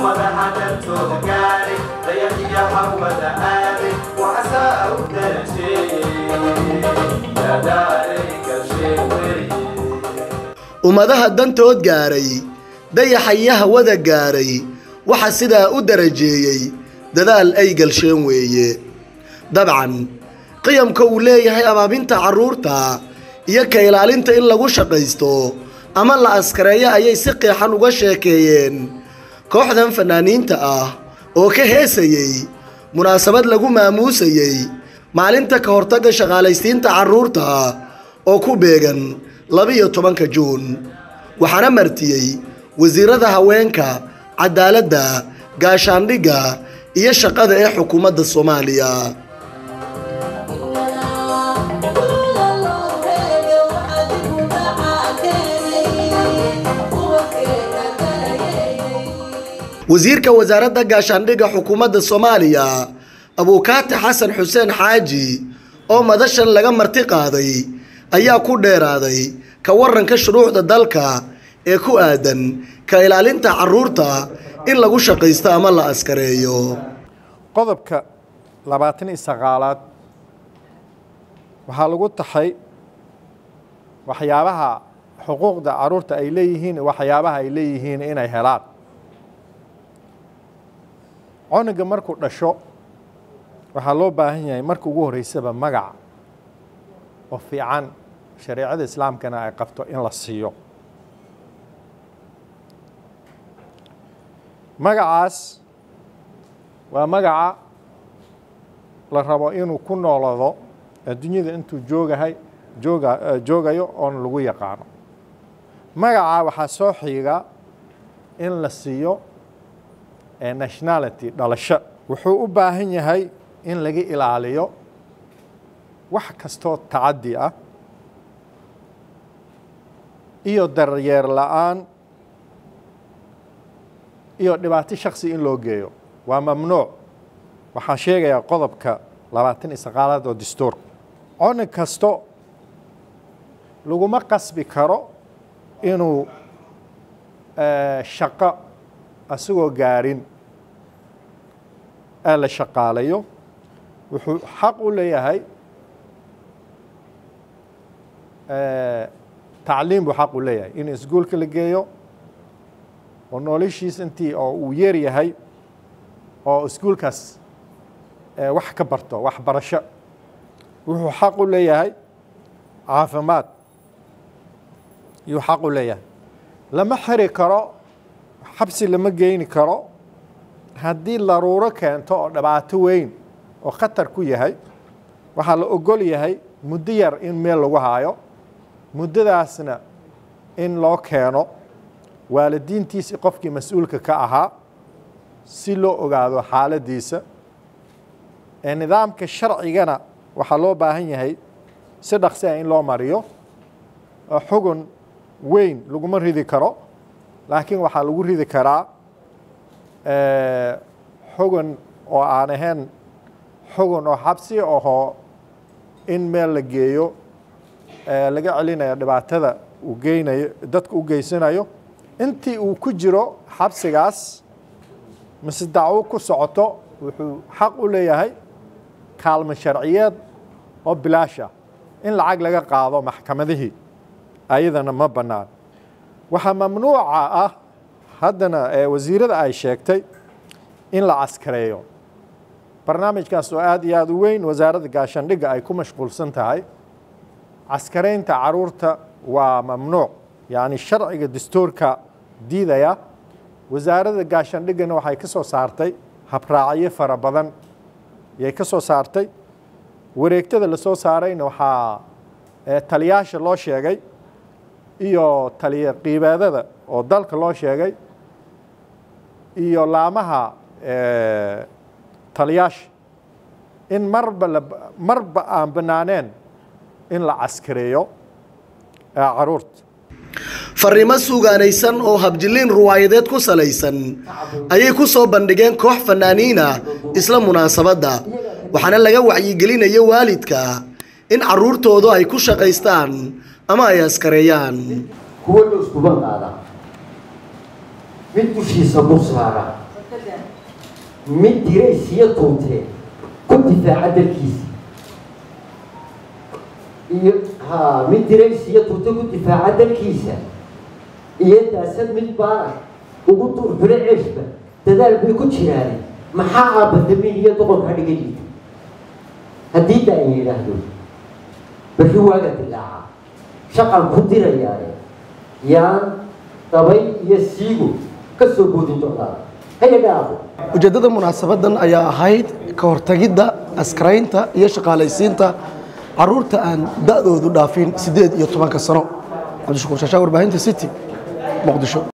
ummadaha dantood gaaray dayaxaya hawada gaaray waxa sidaa u darajeeyay dadaal ay galsheen weeye dabcan qiyamka uu leeyahay abaabinta caruurta iyo ka ilaalinta in lagu shaqaysto ama la askareeyo ayay si qeexan uga sheekeeyeen kooxdan fanaaniinta ah oo ka heesayay munaasabad lagu maamuusayay maalinta ka hortagga shaqaalaysiinta caruurta oo ku beegan 12 Juun waxaana martiyay wasiirada haweenka cadaaladda gaashaandhigga iyo shaqada ee xukuumadda Soomaaliya wasiirka wasaaradda gaashaandhigga xukuumadda Soomaaliya Abukaati Xasan Xuseen Xaaji oo madashan laga marti qaaday ayaa ku dheeraaday ka waranka shuruucda dalka ee ku aadan ka ilaalinta caruurta in lagu shaqaysto ama la askareeyo qodobka 29aad waxa lagu taxay waxyaabaha xuquuqda caruurta ay leeyihiin waxyaabaha ay leeyihiin inay helaan cunugga markuu dhasho waxa loo baahan yahay markuu ugu horeysaba magac oo fiican shariicada islaamkana ay qabto in la siiyo magacaas waa magaca la rabo inuu ku noolado adduunyada intuu joogayo oo lagu yaqaano magaca waxa soo xiga in la siiyo nationality dhalasho wuxuu u baahan yahay in laga ilaaliyo wax kasto tacaddi ah iyo daryeer la'aan iyo dhibaato shakhsi in loo geeyo waa mamnuuc waxa sheegaya qodobka 29aad oo dastuurka cunug kasto laguma qasbi karo inuu shaqo asagoo gaarin la shaqaalayo wuxuu xaq u leeyahay tacliim buu xaq u leeyahay in iskuulka la geeyo oo noloshiisa intii oo uu yeer yahay oo iskuulkaas wax ka barto waxbarasho wuxuu xaq u leeyahay caafimaad yuu xaq u leeyahay lama xiri karo xabsi lama geyni karo haddii daruuro keento oo dhibaato weyn oo khatar ku yahay waxaa la ogol yahay muddo yar in meel lagu haayo muddadaasna in loo keeno waalidiintiisa qofkii mas'uulka ka ahaa si loo ogaado xaaladiisa nidaamka sharcigana waxaa loo baahan yahay si dhaqsi ah in loo mariyo xugun weyn laguma ridi karo laakiin waxaa lagu ridi karaa xugun oo aan ahayn xugun oo xabsi ahoo in meel la geeyo laga celinayo dhibaatada uu geynayo dadka u geysanayo intii uu ku jiro xabsigaas mise dacwo ku socoto wuxuu xaq u leeyahay kaalmo sharciyeed oo bilaash ah in lacag laga qaado maxkamadihii ayadana ma bannaan waxaa mamnuuca ah haddana wasiirada ay sheegtay in la askareeyo barnaamijkaas oo aad iyo aad u weyn wasaaradda gaashaandhigga ay ku mashquulsan tahay askareynta caruurta waa mamnuuc yani sharciga dastuurka diidaya wasaaradda gaashaandhiggana waxay ka soo saartay habraacyo fara badan yay ka soo saartay wareegtada la soo saarayna waxaa taliyaasha loo sheegay iyo taliya qiibaadada oo dalka loo sheegay iyo laamaha taliyaasha in marba aan bannaaneen in la askareeyo caruurta fariimo suugaanaysan oo habjiliin ruwaayadeed ku salaysan ayay ku soo bandhigeen koox fanaaniina isla munaasabadda waxaana laga wacyigelinayo waalidka in caruurtoodu ay ku shaqaystaan ama ay askareeyaan kuwa isku banqaada mid dushiisa buqsaara mid diraysiyo tuutee ku difaaca dalkiisa iyo mid diraysiyo tuute ku difaaca dalkiisa iyo daasad mid baara ugu duurxule ceeshba dadaal bay ku jiraan maxaa aabadamiin iyo doqonka dhiga liita haddii daan yidhaahdo berri waaga dilaaca shaqan ku dirayaaye yaan dabay iyo siigo ka soo boodin doonaa ujeeddada munaasabadan ayaa ahayd ka hortagidda askaraynta iyo shaqaalaysiinta caruurta aan da'doodu dhaafin 18 sano. cabdishakuur shaashaa warbaahinta city muqdisho.